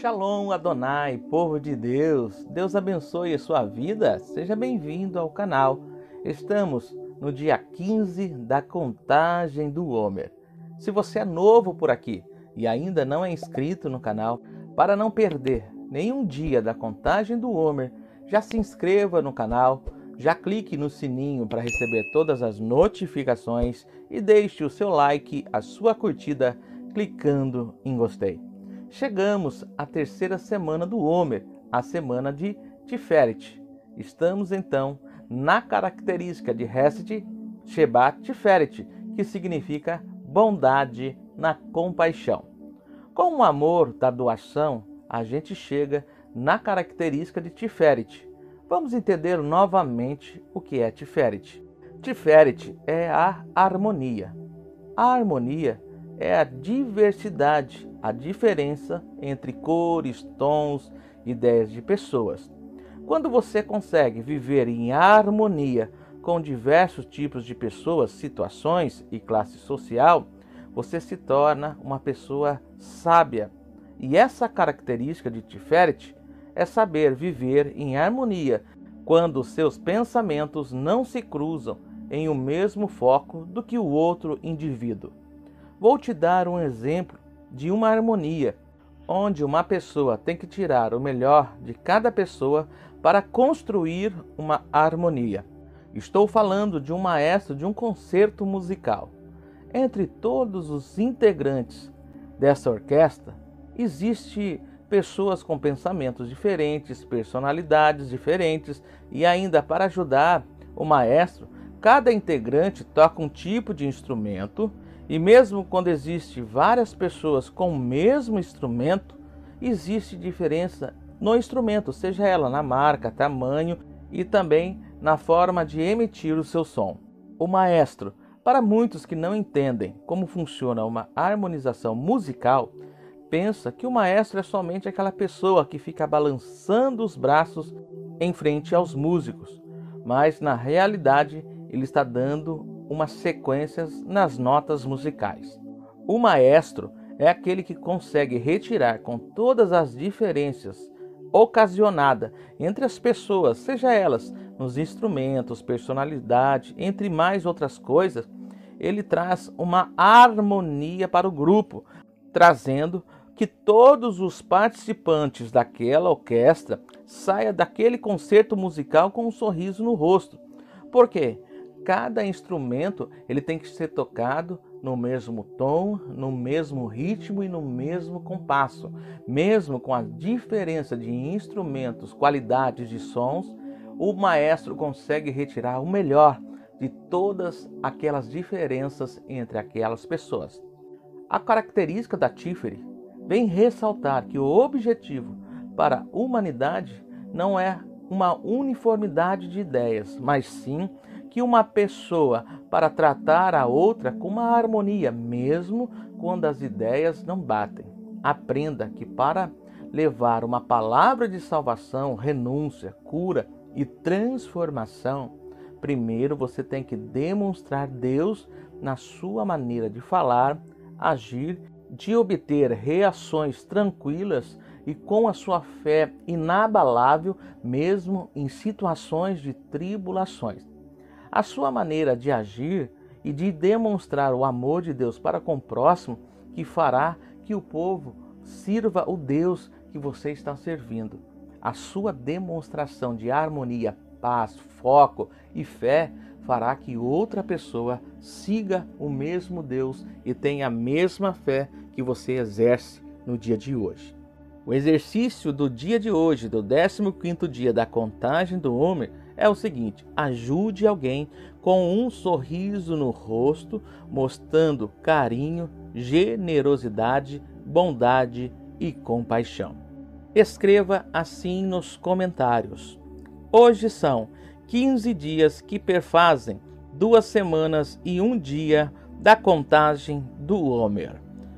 Shalom Adonai, povo de Deus, Deus abençoe a sua vida, seja bem-vindo ao canal. Estamos no dia 15 da contagem do Homer. Se você é novo por aqui e ainda não é inscrito no canal, para não perder nenhum dia da contagem do Homer, já se inscreva no canal, já clique no sininho para receber todas as notificações e deixe o seu like, a sua curtida, clicando em gostei. Chegamos à terceira semana do Homer, a semana de Tiferet. Estamos então na característica de Hesed, Shebat Tiferet, que significa bondade na compaixão. Com o amor da doação, a gente chega na característica de Tiferet. Vamos entender novamente o que é Tiferet. Tiferet é a harmonia. A harmonia é a diversidade, a diferença entre cores, tons, ideias de pessoas. Quando você consegue viver em harmonia com diversos tipos de pessoas, situações e classe social, você se torna uma pessoa sábia. E essa característica de Tiferet é saber viver em harmonia quando seus pensamentos não se cruzam em o mesmo foco do que o outro indivíduo. Vou te dar um exemplo de uma harmonia, onde uma pessoa tem que tirar o melhor de cada pessoa para construir uma harmonia. Estou falando de um maestro de um concerto musical. Entre todos os integrantes dessa orquestra, existem pessoas com pensamentos diferentes, personalidades diferentes, e ainda para ajudar o maestro, cada integrante toca um tipo de instrumento. E mesmo quando existem várias pessoas com o mesmo instrumento, existe diferença no instrumento, seja ela na marca, tamanho e também na forma de emitir o seu som. O maestro, para muitos que não entendem como funciona uma harmonização musical, pensa que o maestro é somente aquela pessoa que fica balançando os braços em frente aos músicos, mas na realidade ele está dando umas sequências nas notas musicais. O maestro é aquele que consegue retirar com todas as diferenças ocasionadas entre as pessoas, seja elas nos instrumentos, personalidade, entre mais outras coisas, ele traz uma harmonia para o grupo, trazendo que todos os participantes daquela orquestra saiam daquele concerto musical com um sorriso no rosto. Por quê? Cada instrumento ele tem que ser tocado no mesmo tom, no mesmo ritmo e no mesmo compasso. Mesmo com a diferença de instrumentos, qualidades de sons, o maestro consegue retirar o melhor de todas aquelas diferenças entre aquelas pessoas. A característica da Tiferet vem ressaltar que o objetivo para a humanidade não é uma uniformidade de ideias, mas sim que uma pessoa para tratar a outra com uma harmonia, mesmo quando as ideias não batem. Aprenda que para levar uma palavra de salvação, renúncia, cura e transformação, primeiro você tem que demonstrar Deus na sua maneira de falar, agir, de obter reações tranquilas e com a sua fé inabalável, mesmo em situações de tribulações. A sua maneira de agir e de demonstrar o amor de Deus para com o próximo, que fará que o povo sirva o Deus que você está servindo. A sua demonstração de harmonia, paz, foco e fé fará que outra pessoa siga o mesmo Deus e tenha a mesma fé que você exerce no dia de hoje. O exercício do dia de hoje, do 15º dia da contagem do Homer, é o seguinte: ajude alguém com um sorriso no rosto, mostrando carinho, generosidade, bondade e compaixão. Escreva assim nos comentários: hoje são 15 dias que perfazem 2 semanas e 1 dia da contagem do Homer.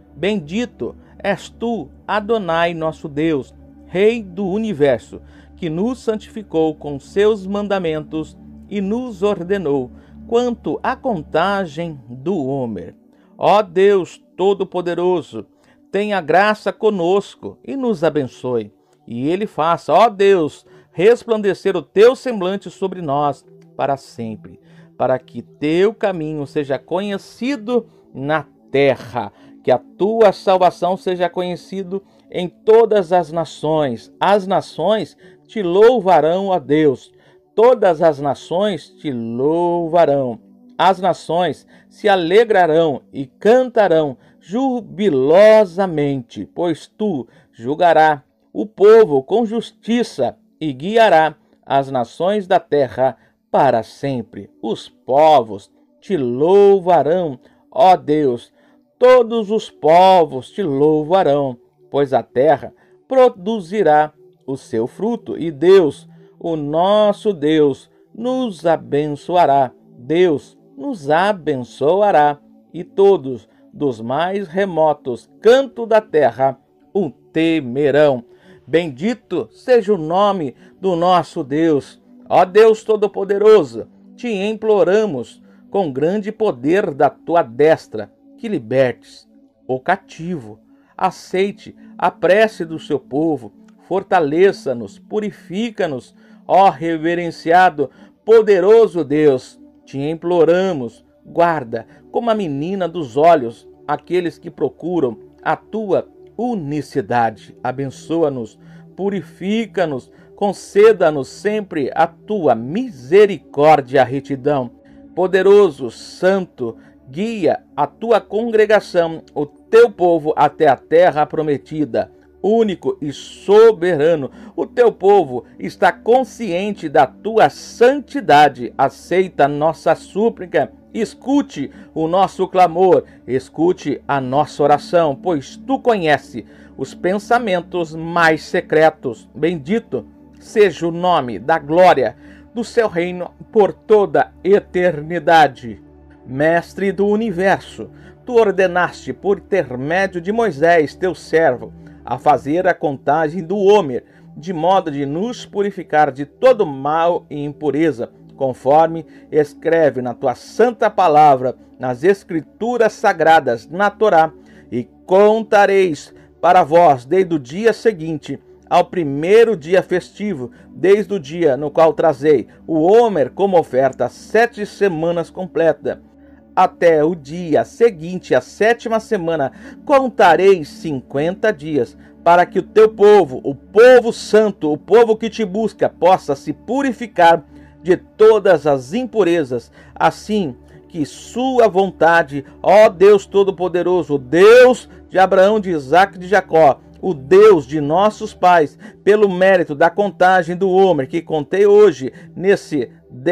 Bendito és tu, Adonai, nosso Deus, Rei do universo, que nos santificou com seus mandamentos e nos ordenou quanto à contagem do Homer. Ó Deus Todo-Poderoso, tenha graça conosco e nos abençoe. E Ele faça, ó Deus, resplandecer o teu semblante sobre nós para sempre, para que teu caminho seja conhecido na terra, que a tua salvação seja conhecida em todas as nações. As nações te louvarão, ó Deus. Todas as nações te louvarão. As nações se alegrarão e cantarão jubilosamente, pois tu julgarás o povo com justiça e guiará as nações da terra para sempre. Os povos te louvarão, ó Deus. Todos os povos te louvarão, pois a terra produzirá o seu fruto, e Deus, o nosso Deus, nos abençoará. Deus nos abençoará, e todos dos mais remotos cantos da terra o temerão. Bendito seja o nome do nosso Deus. Ó Deus Todo-Poderoso, te imploramos com grande poder da tua destra, que libertes o cativo, aceite a prece do seu povo, fortaleça-nos, purifica-nos, ó reverenciado, poderoso Deus, te imploramos, guarda como a menina dos olhos aqueles que procuram a tua unicidade. Abençoa-nos, purifica-nos, conceda-nos sempre a tua misericórdia e retidão. Poderoso, santo, guia a tua congregação, o teu povo até a terra prometida. Único e soberano, o teu povo está consciente da tua santidade. Aceita nossa súplica, escute o nosso clamor, escute a nossa oração, pois tu conheces os pensamentos mais secretos. Bendito seja o nome da glória do seu reino por toda eternidade. Mestre do universo, tu ordenaste por intermédio de Moisés, teu servo, a fazer a contagem do Homer, de modo de nos purificar de todo mal e impureza, conforme escreve na tua santa palavra, nas escrituras sagradas, na Torá, e contareis para vós desde o dia seguinte ao primeiro dia festivo, desde o dia no qual trazei o Homer como oferta 7 semanas completa, até o dia seguinte, a 7ª semana, contarei 50 dias, para que o teu povo, o povo santo, o povo que te busca, possa se purificar de todas as impurezas, assim que sua vontade, ó Deus Todo-Poderoso, o Deus de Abraão, de Isaque e de Jacó, o Deus de nossos pais, pelo mérito da contagem do Homer que contei hoje, nesse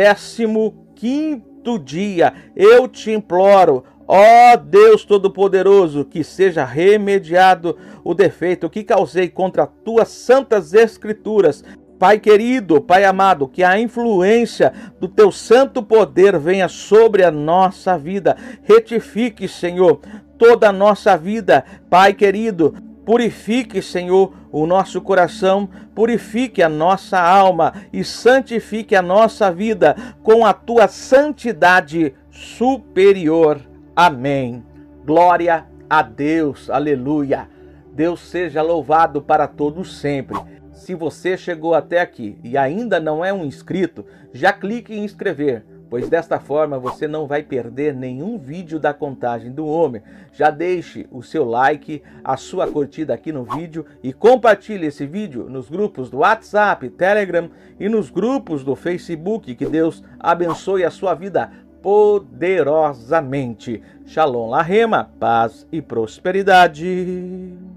15º dia, eu te imploro, ó Deus Todo-Poderoso, que seja remediado o defeito que causei contra as tuas santas escrituras. Pai querido, Pai amado, que a influência do teu santo poder venha sobre a nossa vida. Retifique, Senhor, toda a nossa vida, Pai querido. Purifique, Senhor, o nosso coração, purifique a nossa alma e santifique a nossa vida com a tua santidade superior. Amém. Glória a Deus. Aleluia. Deus seja louvado para todos sempre. Se você chegou até aqui e ainda não é um inscrito, já clique em inscrever, pois desta forma você não vai perder nenhum vídeo da contagem do Homer. Já deixe o seu like, a sua curtida aqui no vídeo e compartilhe esse vídeo nos grupos do WhatsApp, Telegram e nos grupos do Facebook. Que Deus abençoe a sua vida poderosamente. Shalom Lahema, paz e prosperidade.